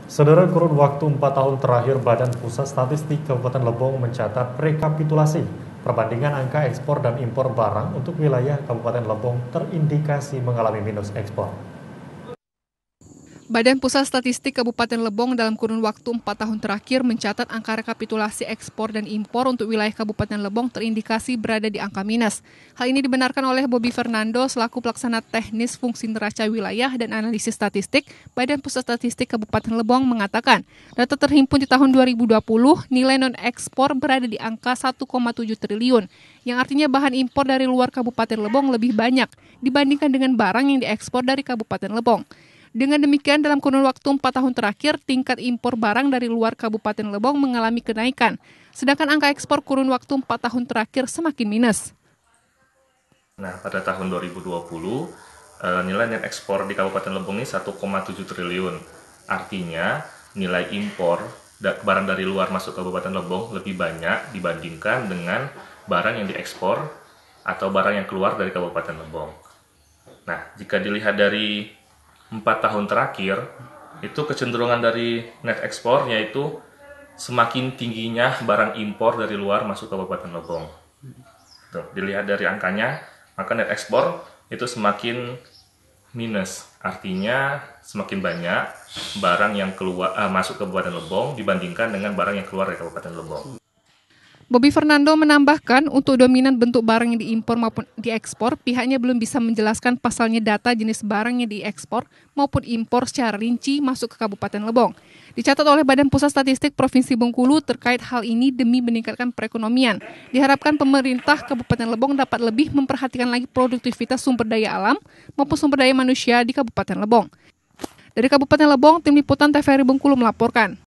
Saudara, kurun waktu 4 tahun terakhir Badan Pusat Statistik Kabupaten Lebong mencatat rekapitulasi perbandingan angka ekspor dan impor barang untuk wilayah Kabupaten Lebong terindikasi mengalami minus ekspor. Badan Pusat Statistik Kabupaten Lebong dalam kurun waktu 4 tahun terakhir mencatat angka rekapitulasi ekspor dan impor untuk wilayah Kabupaten Lebong terindikasi berada di angka minus. Hal ini dibenarkan oleh Bobby Fernando selaku pelaksana teknis fungsi neraca wilayah dan analisis statistik Badan Pusat Statistik Kabupaten Lebong mengatakan, data terhimpun di tahun 2020 nilai non-ekspor berada di angka 1,7 triliun, yang artinya bahan impor dari luar Kabupaten Lebong lebih banyak dibandingkan dengan barang yang diekspor dari Kabupaten Lebong. Dengan demikian, dalam kurun waktu 4 tahun terakhir, tingkat impor barang dari luar Kabupaten Lebong mengalami kenaikan, sedangkan angka ekspor kurun waktu 4 tahun terakhir semakin minus. Nah, pada tahun 2020, nilai net ekspor di Kabupaten Lebong ini 1,7 triliun. Artinya, nilai impor barang dari luar masuk Kabupaten Lebong lebih banyak dibandingkan dengan barang yang diekspor atau barang yang keluar dari Kabupaten Lebong. Nah, jika dilihat dari 4 tahun terakhir, itu kecenderungan dari net ekspor yaitu semakin tingginya barang impor dari luar masuk Kabupaten Lebong. Tuh, dilihat dari angkanya, maka net ekspor itu semakin minus. Artinya semakin banyak barang yang keluar masuk Kabupaten Lebong dibandingkan dengan barang yang keluar dari Kabupaten Lebong. Bobby Fernando menambahkan, untuk dominan bentuk barang yang diimpor maupun diekspor, pihaknya belum bisa menjelaskan pasalnya data jenis barang yang diekspor maupun impor secara rinci masuk ke Kabupaten Lebong. Dicatat oleh Badan Pusat Statistik Provinsi Bengkulu terkait hal ini demi meningkatkan perekonomian. Diharapkan pemerintah Kabupaten Lebong dapat lebih memperhatikan lagi produktivitas sumber daya alam maupun sumber daya manusia di Kabupaten Lebong. Dari Kabupaten Lebong, Tim Liputan TVRI Bengkulu melaporkan.